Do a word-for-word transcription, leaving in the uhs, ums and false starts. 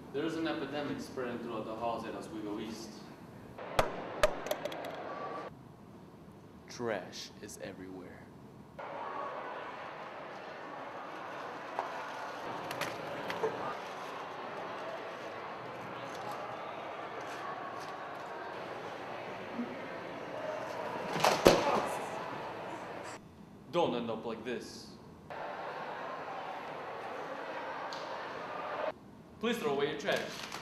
There's an epidemic spreading throughout the halls as we go east. Trash is everywhere. Don't end up like this. Please throw away your trash.